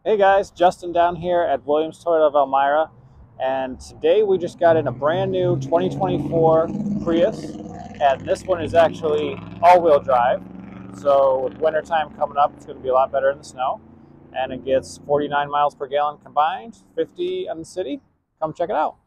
Hey guys, Justin down here at Williams Toyota of Elmira, and today we just got in a brand new 2024 Prius, and this one is actually all-wheel drive. So with wintertime coming up, it's going to be a lot better in the snow, and it gets 49 miles per gallon combined, 50 in the city. Come check it out.